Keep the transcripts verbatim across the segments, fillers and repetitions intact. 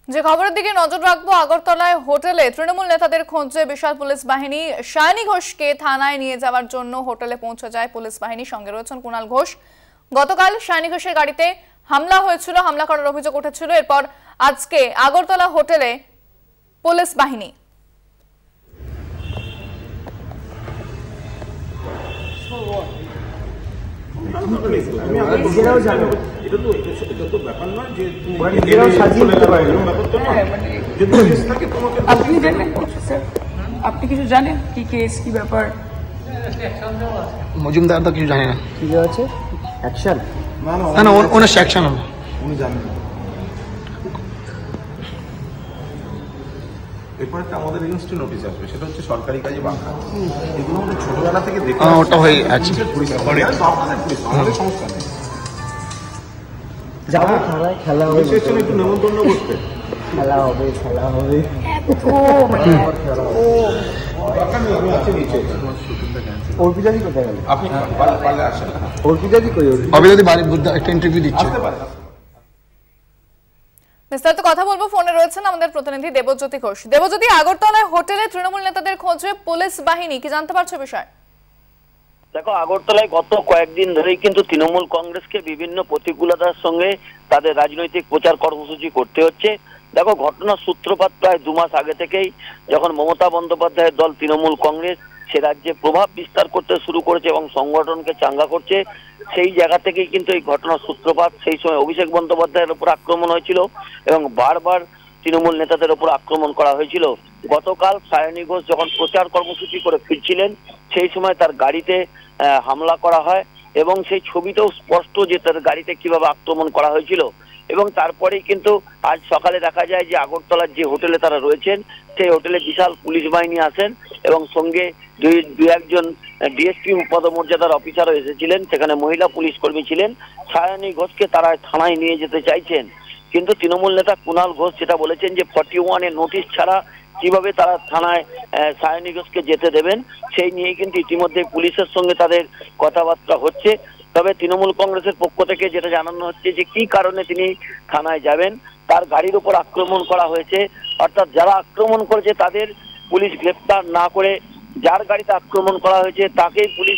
যে খবরের দিকে নজর রাখবো, আগরতলায় হোটেলে তৃণমূল নেতাদের খোঁজে বিশাল পুলিশ বাহিনী। সায়নী ঘোষকে থানায় নিয়ে যাওয়ার জন্য হোটেলে পৌঁছে যায় পুলিশ বাহিনী। সঙ্গে রয়েছেন কুণাল ঘোষ। গতকাল সায়নী ঘোষের গাড়িতে হামলা হয়েছিল, হামলা করার অভিযোগ উঠেছিল। এরপর আজকে আগরতলা হোটেলে পুলিশ বাহিনী। আপনি জানেন স্যার, আপনি কিছু জানেন কি কেস কি ব্যাপার? মজুমদার তো কিছু জানে না। কি আছে অ্যাকশন? না না, না ওনার অ্যাকশন হবে, উনি জানেন না। এরপরে তো আমাদের এগেইনস্টে নোটিশ আসবে, সেটা হচ্ছে সরকারি কাজে বাংলা। এগুলো আমাদের ছোটবেলা থেকে দেখে ওটা হয়ে আছে। আমাদের সমস্যা নেই, যাবো থানায়, খেলা হবে, একটু নেমন্তন্ন করতে খেলা হবে খেলা হবে অর্পিতাদি কোথায় গেল? আপনি পারলে আসেন। অর্পিতাদি কই? অর্পিতাদি বাড়ির বুদ্ধ একটা ইন্টারভিউ দিচ্ছে। বিস্তারিত কথা বলবো, ফোনে রয়েছেন আমাদের প্রতিনিধি দেবজ্যোতি ঘোষ। দেবজ্যোতি, আগরতলায় হোটেলে তৃণমূল নেতাদের খোঁজে পুলিশ বাহিনী, কি জানতে পারছো বিষয়? দেখো, আগরতলায় গত কয়েকদিন ধরেই কিন্তু তৃণমূল কংগ্রেসকে বিভিন্ন প্রতিকূলতার সঙ্গে তাদের রাজনৈতিক প্রচার কর্মসূচি করতে হচ্ছে। দেখো, ঘটনার সূত্রপাত প্রায় দু মাস আগে থেকেই, যখন মমতা বন্দ্যোপাধ্যায়ের দল তৃণমূল কংগ্রেস সে রাজ্যে প্রভাব বিস্তার করতে শুরু করেছে এবং সংগঠনকে চাঙ্গা করছে, সেই জায়গা থেকেই কিন্তু এই ঘটনার সূত্রপাত। সেই সময় অভিষেক বন্দ্যোপাধ্যায়ের উপর আক্রমণ হয়েছিল এবং বারবার তৃণমূল নেতাদের উপর আক্রমণ করা হয়েছিল। গতকাল সায়নী ঘোষ যখন প্রচার কর্মসূচি করে ফিরছিলেন, সেই সময় তার গাড়িতে হামলা করা হয় এবং সেই ছবিতেও স্পষ্ট যে তার গাড়িতে কিভাবে আক্রমণ করা হয়েছিল। এবং তারপরেই কিন্তু আজ সকালে দেখা যায় যে আগরতলার যে হোটেলে তারা রয়েছেন, সেই হোটেলে বিশাল পুলিশ বাহিনী আসেন এবং সঙ্গে দুই দু একজন ডিএসপি পদমর্যাদার অফিসারও এসেছিলেন। সেখানে মহিলা পুলিশ কর্মী ছিলেন। সায়নী ঘোষকে তারা থানায় নিয়ে যেতে চাইছেন, কিন্তু তৃণমূল নেতা কুণাল ঘোষ যেটা বলেছেন যে ফর্টি ওয়ানের নোটিশ ছাড়া কিভাবে তারা থানায় সায়নী ঘোষকে যেতে দেবেন, সেই নিয়ে কিন্তু ইতিমধ্যে পুলিশের সঙ্গে তাদের কথাবার্তা হচ্ছে। তবে তৃণমূল কংগ্রেসের পক্ষ থেকে যেটা জানানো হচ্ছে যে কি কারণে তিনি থানায় যাবেন, তার গাড়ির উপর আক্রমণ করা হয়েছে, অর্থাৎ যারা আক্রমণ করেছে তাদের পুলিশ গ্রেপ্তার না করে যার গাড়িতে আক্রমণ করা হয়েছে তাকেই পুলিশ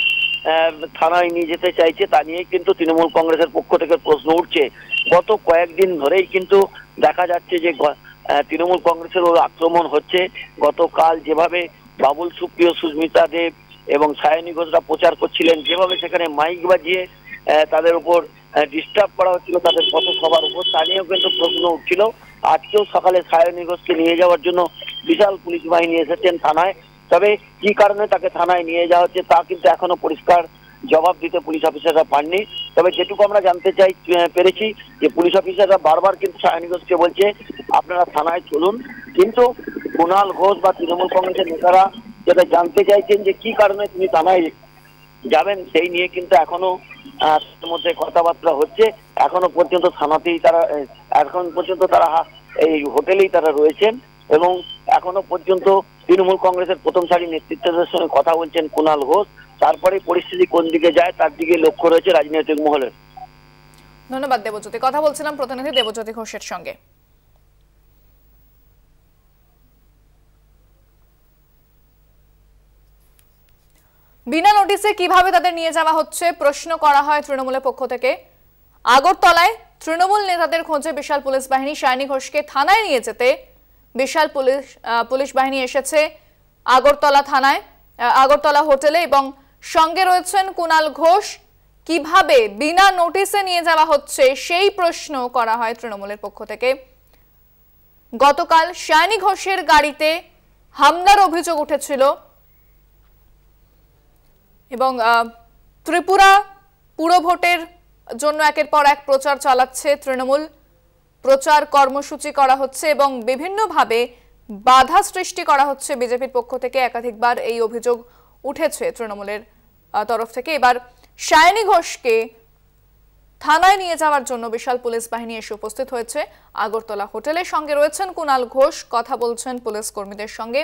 থানায় নিয়ে যেতে চাইছে। তা নিয়ে কিন্তু তৃণমূল কংগ্রেসের পক্ষ থেকে প্রশ্ন উঠছে। গত কয়েকদিন ধরেই কিন্তু দেখা যাচ্ছে যে তৃণমূল কংগ্রেসের ওর আক্রমণ হচ্ছে। গতকাল যেভাবে বাবুল সুপ্রিয়, সুস্মিতা দেব এবং সায়নী ঘোষরা প্রচার করছিলেন, যেভাবে সেখানে মাইক বাজিয়ে তাদের উপর ডিস্টার্ব করা হচ্ছিল তাদের পথসভার উপর, তা নিয়েও কিন্তু প্রশ্ন উঠছিল। আজকেও সকালে সায়নী ঘোষকে নিয়ে যাওয়ার জন্য বিশাল পুলিশ বাহিনী এসেছেন থানায়। তবে কি কারণে তাকে থানায় নিয়ে যাওয়া হচ্ছে তা কিন্তু এখনো পরিষ্কার জবাব দিতে পুলিশ অফিসাররা পাননি। তবে যেটুকু আমরা জানতে চাই পেরেছি যে পুলিশ অফিসাররা বারবার কিন্তু সায়নী ঘোষকে বলছে আপনারা থানায় চলুন, কিন্তু কুণাল ঘোষ বা তৃণমূল কংগ্রেসের নেতারা যেটা জানতে চাইছেন যে কি কারণে তিনি থানায় যাবেন, সেই নিয়ে কিন্তু এখনো মধ্যে কথাবার্তা হচ্ছে। এখনো পর্যন্ত থানাতেই তারা এখন পর্যন্ত তারা এই হোটেলেই তারা রয়েছেন এবং এখনো পর্যন্ত তৃণমূল কংগ্রেসের প্রথম সারি নেতৃত্বদের সঙ্গে কথা বলছেন কুণাল ঘোষ। তারপরে পরিস্থিতি কোন দিকে যায় তার দিকে লক্ষ্য রয়েছে রাজনৈতিক মহলের। ধন্যবাদ দেবজ্যোতি। কথা বলছিলাম প্রতিনিধি দেবজ্যোতি ঘোষের সঙ্গে। বিনা নোটিশে কিভাবে তাদের নিয়ে যাওয়া হচ্ছে প্রশ্ন করা হয় তৃণমূলের পক্ষ থেকে। আগরতলায় তৃণমূল নেতাদের খোঁজে বিশাল পুলিশ বাহিনী। সায়নী ঘোষকে থানায় নিয়ে যেতে বিশাল পুলিশ পুলিশ বাহিনী এসেছে আগরতলা থানায়, আগরতলা হোটেলে, এবং সঙ্গে রয়েছেন কুণাল ঘোষ। কিভাবে বিনা নোটিশে নিয়ে যাওয়া হচ্ছে সেই প্রশ্ন করা হয় তৃণমূলের পক্ষ থেকে। গতকাল সায়নী ঘোষের গাড়িতে হামলার অভিযোগ উঠেছিল এবং ত্রিপুরা পুরভোটের জন্য একের পর এক প্রচার চালাচ্ছে তৃণমূল। প্রচার কর্মসূচি করা হচ্ছে এবং বিভিন্নভাবে বাধা সৃষ্টি করা হচ্ছে বিজেপির পক্ষ থেকে। একাধিকবার এই অভিযোগ উঠেছে তৃণমূলের তরফ থেকে। এবার সায়নী ঘোষকে থানায় নিয়ে যাওয়ার জন্য বিশাল পুলিশ বাহিনী এসে উপস্থিত হয়েছে আগরতলা হোটেলে। সঙ্গে রয়েছেন কুণাল ঘোষ, কথা বলছেন পুলিশ কর্মীদের সঙ্গে।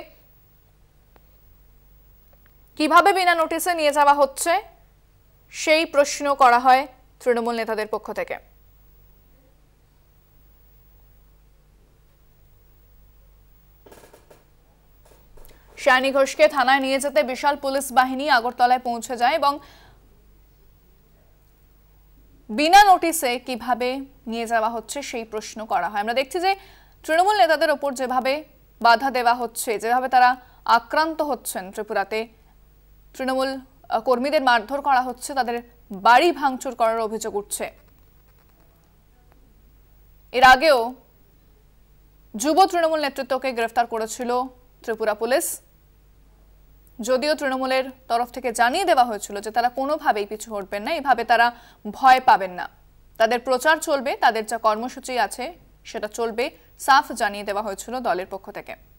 কিভাবে বিনা নোটিশে নিয়ে যাওয়া হচ্ছে সেই প্রশ্ন করা হয় তৃণমূল নেতাদের পক্ষ থেকে। শায়নী ঘোষকে থানায় নিয়ে যেতে বিশাল পুলিশ বাহিনী আগরতলায় পৌঁছে যায় এবং বিনা নোটিশে কিভাবে নিয়ে যাওয়া হচ্ছে সেই প্রশ্ন করা হয়। আমরা দেখছি যে তৃণমূল নেতাদের ওপর যেভাবে বাধা দেওয়া হচ্ছে, যেভাবে তারা আক্রান্ত হচ্ছেন, ত্রিপুরাতে তৃণমূল কর্মীদের মারধর করা হচ্ছে, তাদের বাড়ি ভাঙচুর করার অভিযোগ উঠছে। এর আগেও যুব তৃণমূল নেতৃত্বকে গ্রেফতার করেছিল ত্রিপুরা পুলিশ, যদিও তৃণমূলের তরফ থেকে জানিয়ে দেওয়া হয়েছিল যে তারা কোনোভাবেই পিছু হটবেন না, এইভাবে তারা ভয় পাবেন না, তাদের প্রচার চলবে, তাদের যা কর্মসূচি আছে সেটা চলবে, সাফ জানিয়ে দেওয়া হয়েছিল দলের পক্ষ থেকে।